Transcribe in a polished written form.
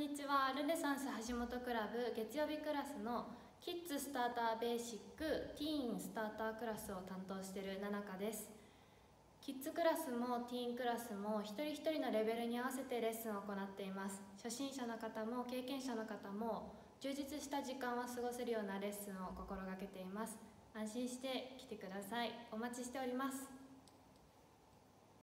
にちは。ルネサンス橋本クラブ月曜日クラスのキッズスターターベーシックティーンスタータークラスを担当しているななかです。キッズクラスもティーンクラスも一人一人のレベルに合わせてレッスンを行っています。初心者の方も経験者の方も充実した時間を過ごせるようなレッスンを心がけています。安心して来てください。お待ちしております。